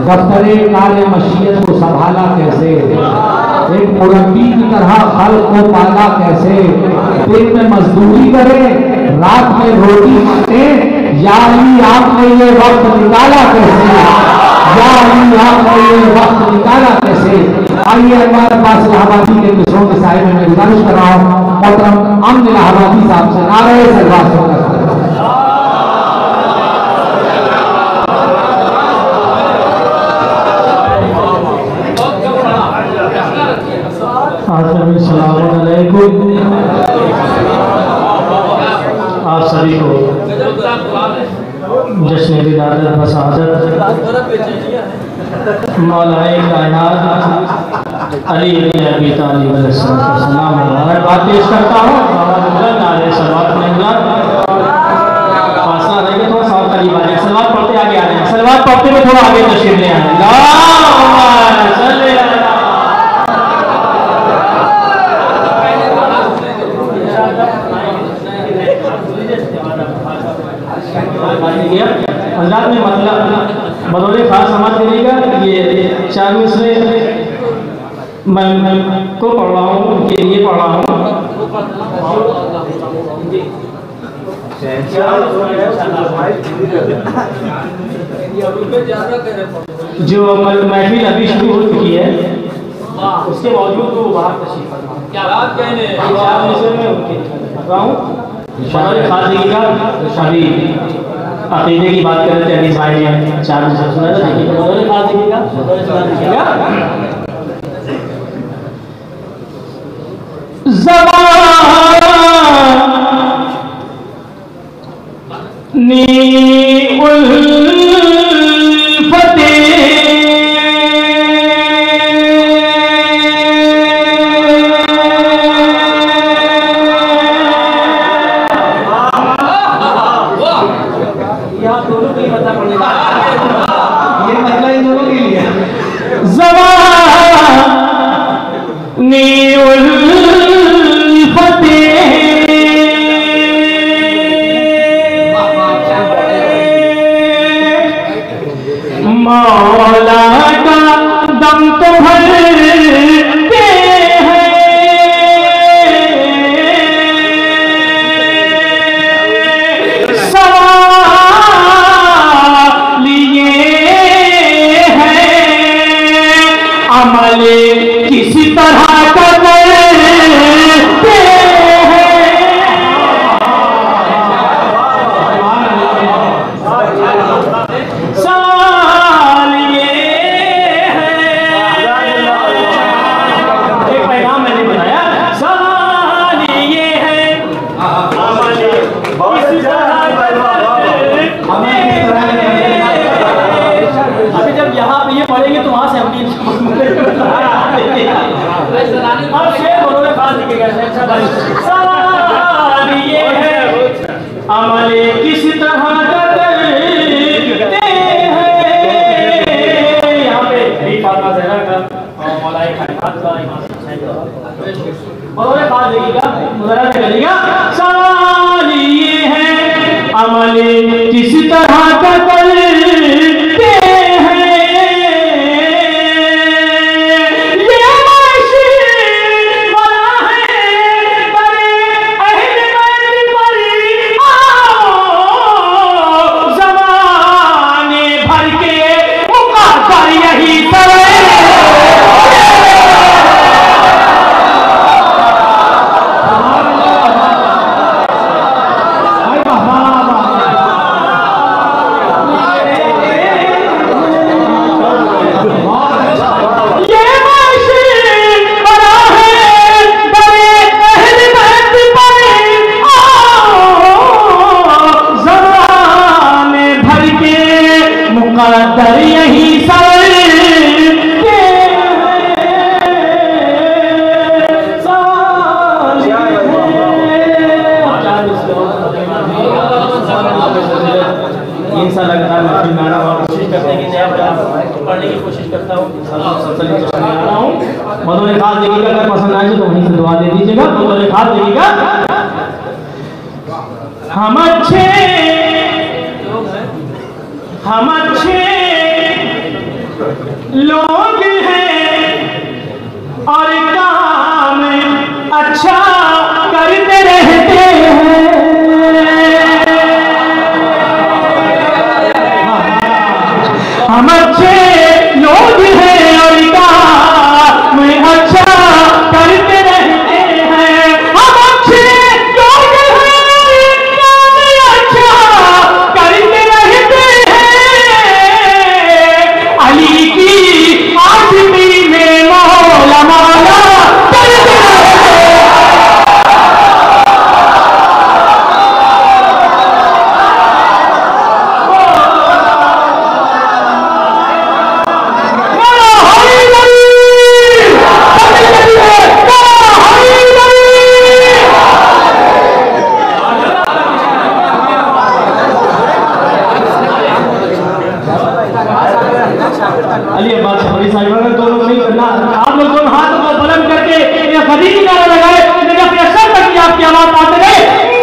दफ्तरे काले मशीयत को संभाला कैसे, एक मुरब्बी की तरह खल्क को पाला कैसे, दिन में मजदूरी करे रात में रोटी खाते, या अली आपने ये वक्त निकाला कैसे, या अली आपने ये वक्त निकाला कैसे। आइए हमारे पास इलाहाबादी के मिसरों के साहिब में गुजारिश कर रहा हूँ मोहतरम अमन इलाहाबादी साहब से नारे सरवास होगा। आप सभी को जश्न विलादत बसादत मौलाए कायनात अली इब्न अबी तालिब अलैहिस्सलाम मुबारकबाद पेश करता हूँ। नारे सलवात में फासला रहेगा, थोड़ा सा करीब आ जाए, सलवात पढ़ते आगे आ जाए, सलवात पढ़ते हुए थोड़ा आगे तशरीफ ले आए। अंदाज में मतलब बदौले खास समझ करिएगा, ये 4 मिसरे मैं को पढ़ रहा हूँ, उनके लिए पढ़ रहा हूँ। जो महफिल अभी शुरू हो चुकी है उसके बावजूद वो बाहर तशरीफ क्या बात कहने 4 मिसरे में उनके पढ़ रहा हूँ। खास देखिएगा, अभी अकीदे की बात कर रहे थे अनीस भाई ने 4 मिसरे सुना था, देखिए खास देखिएगा। ज़बानी उल्फते मौला का दम तो भरते हैं, सवाल ये है अमल किसी तरह करते अमल किस तरह करते हैं। यहाँ पे फातिमा ज़हरा का और मौलाए कायनात का मौलाए खास देखिएगा, मुज़ाहरा करिएगा। सवाल ये है अमल किस तरह करते पढ़ने की कोशिश करता हूँ। मौलाए खास देखिएगा, अगर पसंद आए तो वहीं से दुआ दे दीजिएगा। मौलाए खास देखिएगा। हम अच्छे लोग हैं और काम अच्छा करते रहते हैं। हम अच्छे लोग हैं और काम अच्छा करते रहते हैं। हम अच्छे लोग हैं, काम अच्छा करते रहते हैं। अली की आशिकी में मौला मौला करते रहते हैं। अली अब्बास शफरी साहिब दोनों नहीं करना, आप लोग दोनों हाथ को बुलंद करके या खदी की नारा लगाए, जगह प्रेशर तक की आपकी आवाज पाते रहे।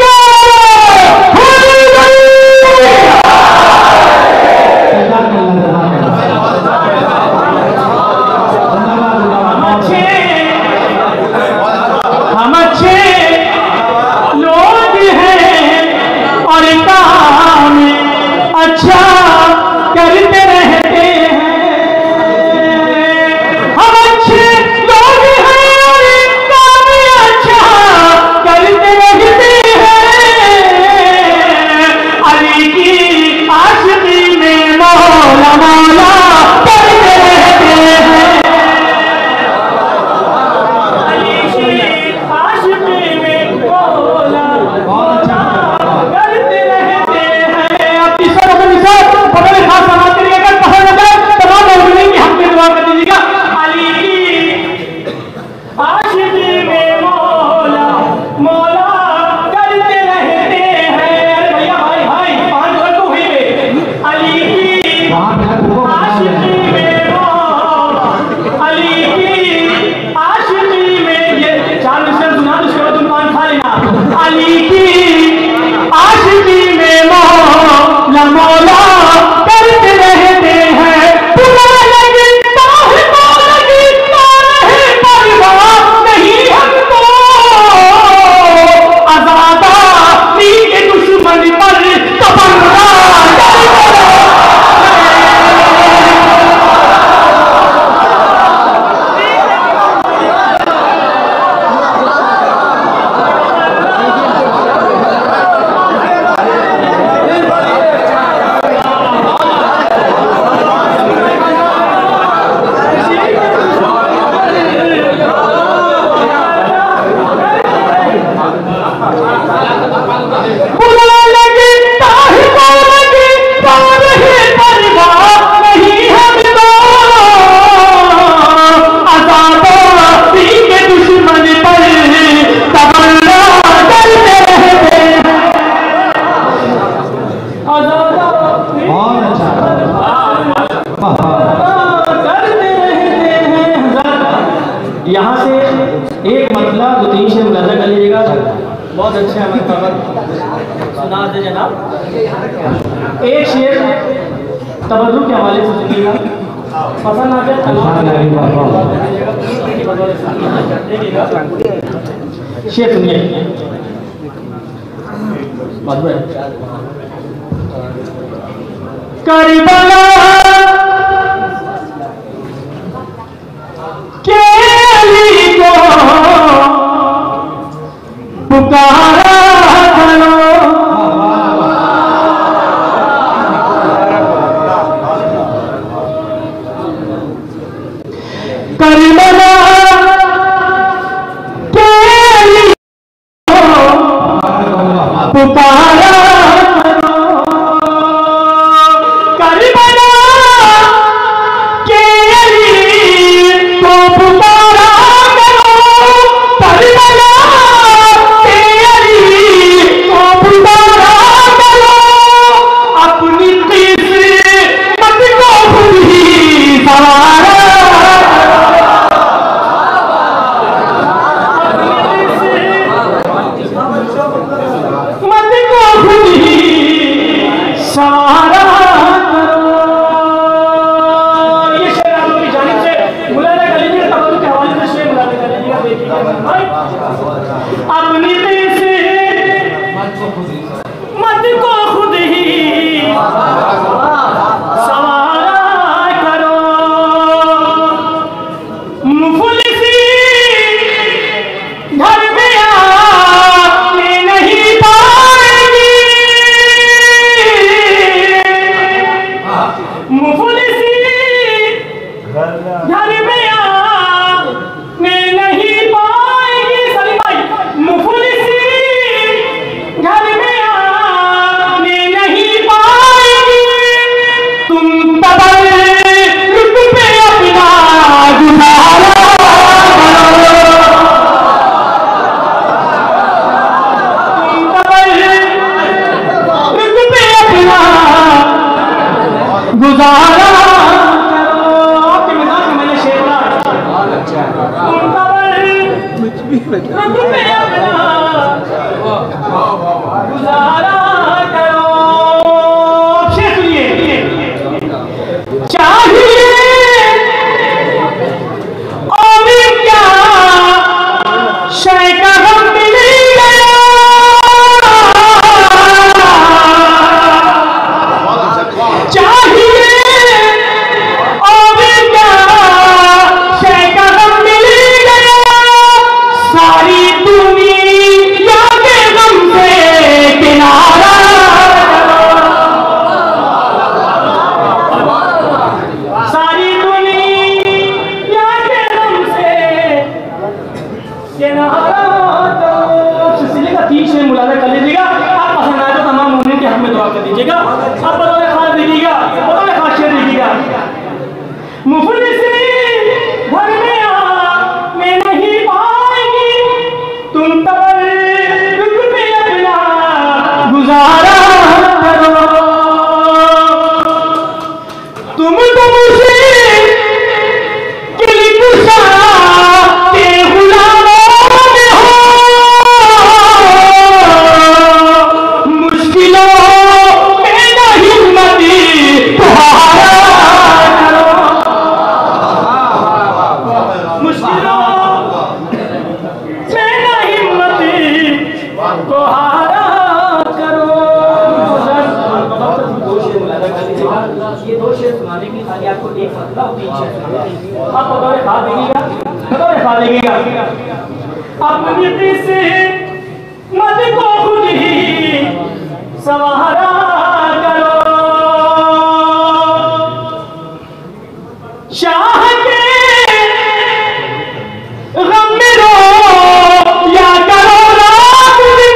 हम अच्छे लोग हैं और काम अच्छा करते रहते हैं। हम अच्छे लोग हैं और काम अच्छा करते रहते हैं। अली की आशिकी में मौला मौला करते रहते हैं। अली की आशिकी में मौला मौला करते रहते हैं। अब तीसरा पता नहीं खास समाज के लिए अगर पसंद है तमाम मौजूदगी की हम दुआ कर दीजिएगा। अली की आशिकी में मौला मौला करते रहते हैं। अरे भैया भाई भाई 5 वर्ष तो हुई है। अली की आशिकी में मौला, अली की आशिकी में ये 4 विषय सुना तो उसके बाद तुम पान खा लेना। अली की आशिकी में मौला मौला करते रहते हैं। बुरा लगता है तो लगता है, परवाह नहीं हमको। आज़ादी के दुश्मन पर तमन्ना करते बुरा लगता है तो लगता है, परवाह नहीं हमको। आज़ादी के दुश्मन पर तमन्ना करते रहते हैं। आज़ादी बहुत अच्छा करते रहते हैं। यहाँ से एक मतलब 2-3 शेर मुलाजा कर लीजिएगा। बहुत अच्छे हमें खबर सुना दे जनाब। एक शेर तबर्रुक के हवाले से सुनिएगा, पसंद आ जाए शेर सुनिए। करबला के अली को पुकारा करो। करबला के अली को पुकारा करो। करबला गुजारा करो। शेर सुनिए, चाहिए और क्या शय का हम मिल गया, चाहिए और क्या शय का हम मिल गया, सारी दुनिया के गम से किनारा, सारी दुनिया के गम से किनारा। तो सिलसिले का 3 शेर मुलाजा कर लीजिएगा। आप पसंद आए तो तमाम मोमिन के हक में दुआ कर दीजिएगा। आप बतौर खास देखिएगा, बतौर खास शेर देखिएगा। मुफलिसी घर में नहीं पाएंगी तुम तबर्रुक पे अपना गुजारा करो, तुम तो मुझे किलकुशा के गुलामों में हो, मुश्किलों में न हिम्मती तुम्हारा करो, मुश्किलों में न हिम्मती को हारा करो। दो शेर मुलाजा कर लीजिएगा। ये 2 शेर सुनाने की खाली आपको एक फतला और 3 शेर सुनाने हैं। आप बतौर खास देखिएगा, बतौर खास देखिएगा। अपनी से मत को खुद ही सवारा करो, शाह के गम में रो या करो रात दिन,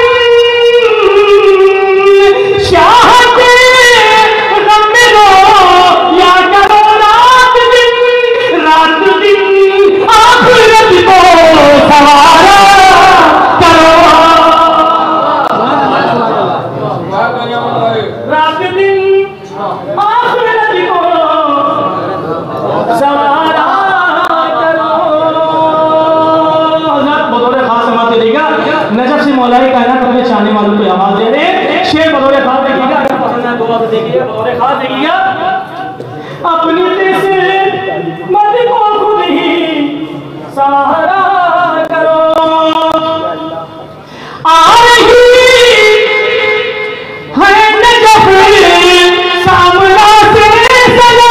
शाह के गम में रो या करो रात दिन, रात दिन आखिरत को सवारा करो, रात दिन आखिरत को सवारा करो। बतौर खास समाज देगा नजर से मौलाई कायनात अपने चाहने वालों को आवाज दे रहे। शेर बतौर खास देखिएगा, अगर पसंद है तो आप देखिए, बतौर खास देखिएगा। अपनी से मत को खुद ही सहारा करो, आ रही है नजफ सामना से सजा,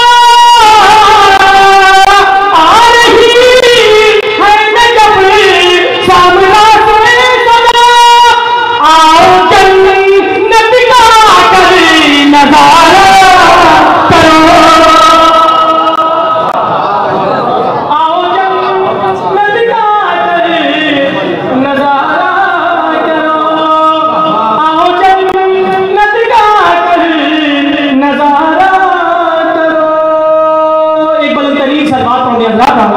आ रही है नजफ सामना से सजा, आओ जन्नत का कर नजारा करो, आओ जन्नत का कर नजारा करो, आओ जन्नत का कर नजारा करो। एक बुलंदतरीन सलवात पढ़ने अल्लाह का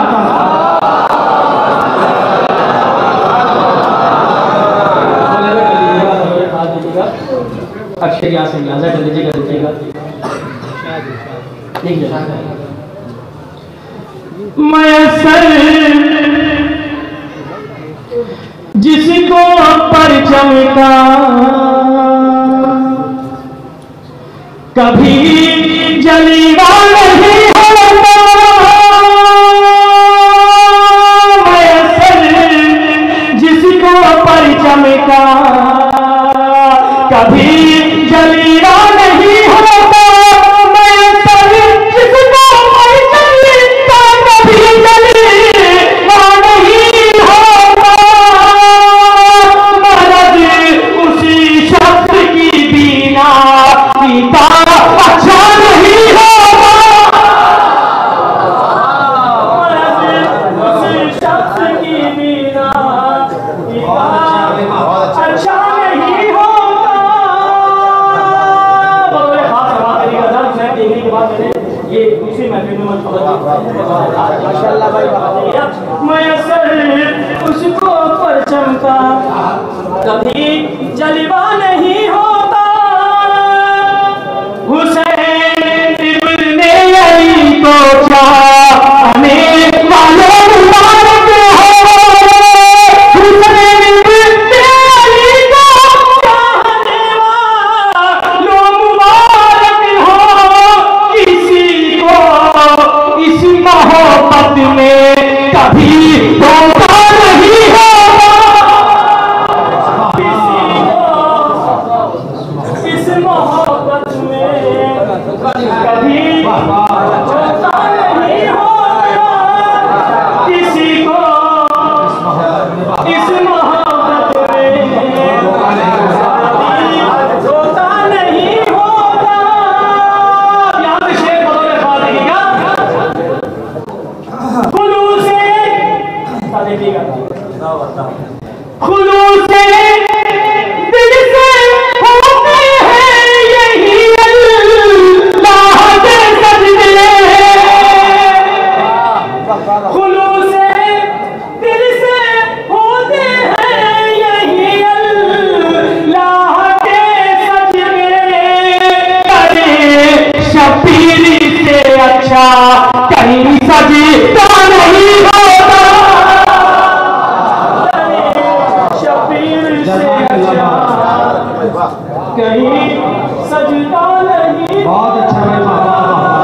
अक्षर यहाँ से अंदाजा कर लीजिएगा, देखिएगा मयसर जिसको परचम का कभी जलीवा नहीं होता, मयसर जिसको परचम का कभी जलीवा नहीं होता, मयसर जिसको परचम का कभी जलीवा नहीं होता, मर्द उसी शख्स की बीना पीता अच्छा नहीं होगा, मर्द उसी शख्स की बीना पीता अच्छा नहीं होगा। बतौर खास सवाल करिएगा, जब मैं देखने के बाद मैंने ये दूसरी महफिल में माशाअल्लाह भाई मयसर उसको परचम का कभी जलवा नहीं होता, हुसैन इब्ने अली को चाहने वालों मुबारक हो, धोखा नहीं होगा किसी को इस मोहब्बत में, धोखा नहीं होगा। यहाँ पे शेर बदौले खाली का खुलूस से देखिएगा, खुलूस से दिल से होते हैं यही अल्लाह के सजदे, खुलूस से दिल से होते हैं यही अल्लाह के सजदे, करे शबीर से अच्छा कहीं सजदा नहीं होता, शबीर से अच्छा कहीं सजदा नहीं। बहुत अच्छा है बाबा।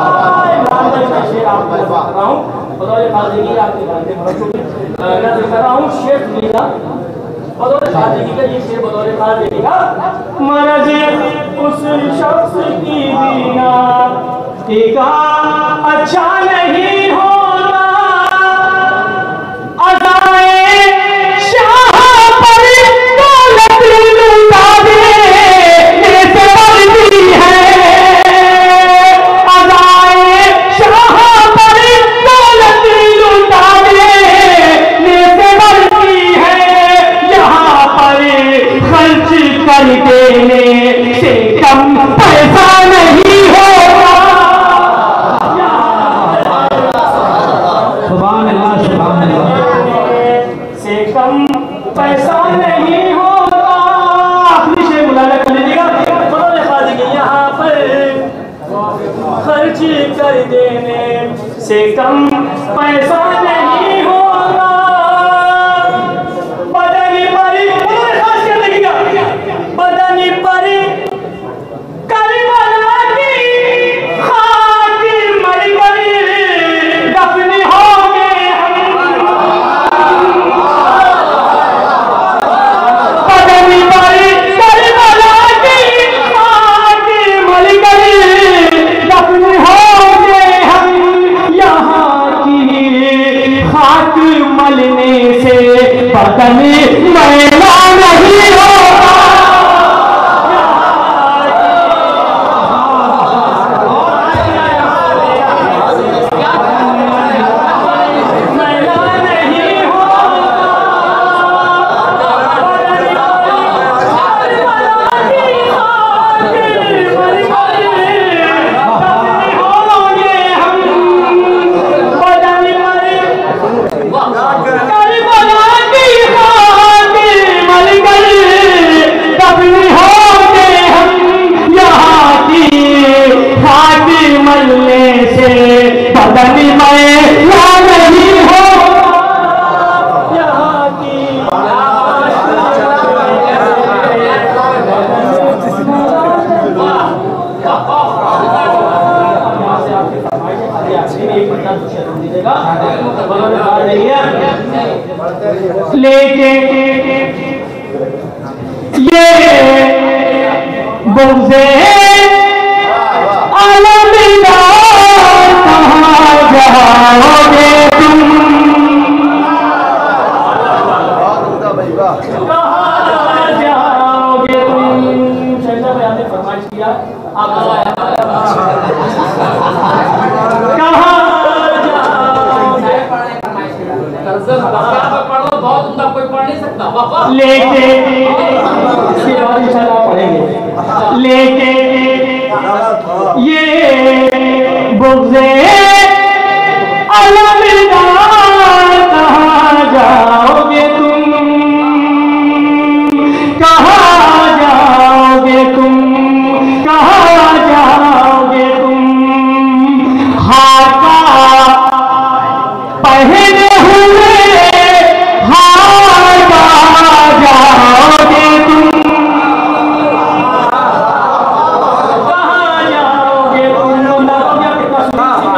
आपको बता रहा हूँ, बतौर खाजगी आपके जानते हैं, मैं दिखा रहा हूँ शेर लीला बतौर खाजगी का, ये शेर बतौर खाजगी का। मरज उस शख्स की बिना टीका अच्छा नहीं होता, अज़ाए शाह पर दौलत लुटा देने से बढ़ती है, अज़ाए शाह पर दौलत लुटा देने से बढ़ती है, यहाँ पर खर्च कर देने से कम पैसा नहीं होगा। सुभान अल्लाह, सुभान अल्लाह। से कम पैसा नहीं होगा। आखिरी शेर मुलाना कर लीजिएगा, बतौर खाजगी यहाँ पर खर्च कर देने से कम पैसा नहीं होगा, बदन पर खास कर लगेगा, बदन पर करबला की खाक मर गई दफन हो गए हम, बदन पर करबला की खाक मर गई दफन हो गए हम, यहाँ की खाक मलने से बदन मैला नहीं होगा। मलने से बदन मैला नहीं होगा, यहाँ की लेके ये बुग़्ज़े अलविदार कहाँ जाओगे तुम, कहाँ जाओगे तुम। शहजाद भाई आपने फरमाइश किया, आप कहाँ लेके पढ़ेंगे, लेके ये बुग़्ज़े अलविदार कहाँ जाओगे तुम, कहाँ जाओगे तुम, कहाँ जाओगे तुम, हाका पहने हुए हार जाओगे तुम, कहाँ जाओगे तुम।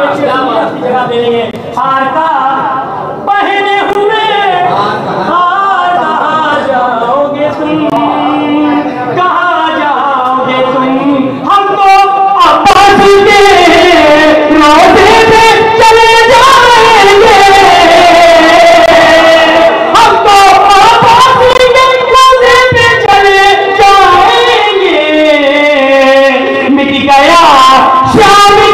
गया श्याम